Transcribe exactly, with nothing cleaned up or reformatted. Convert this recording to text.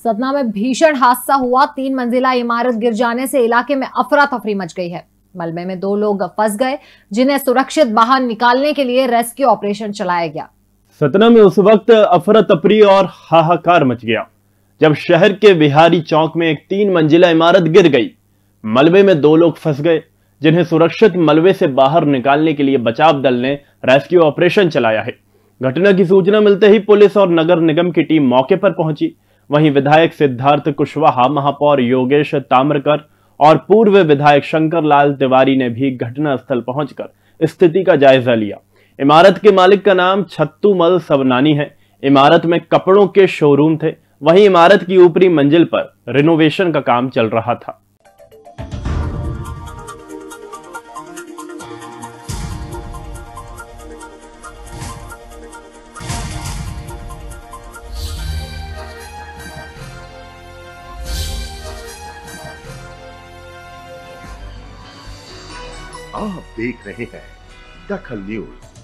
सतना में भीषण हादसा हुआ। तीन मंजिला इमारत गिर जाने से इलाके में अफरा तफरी मच गई है। मलबे में दो लोग फंस गए, जिन्हें सुरक्षित बाहर निकालने के लिए रेस्क्यू ऑपरेशन चलाया गया। सतना में उस वक्त अफरा तफरी और हाहाकार मच गया जब शहर के बिहारी चौक में एक तीन मंजिला इमारत गिर गई। मलबे में दो लोग फंस गए, जिन्हें सुरक्षित मलबे से बाहर निकालने के लिए बचाव दल ने रेस्क्यू ऑपरेशन चलाया है। घटना की सूचना मिलते ही पुलिस और नगर निगम की टीम मौके पर पहुंची। वहीं विधायक सिद्धार्थ कुशवाहा, महापौर योगेश ताम्रकर और पूर्व विधायक शंकर लाल तिवारी ने भी घटनास्थल पहुंचकर स्थिति का जायजा लिया। इमारत के मालिक का नाम छत्तूमल सवनानी है। इमारत में कपड़ों के शोरूम थे। वहीं इमारत की ऊपरी मंजिल पर रिनोवेशन का काम चल रहा था। आप देख रहे हैं दखल न्यूज।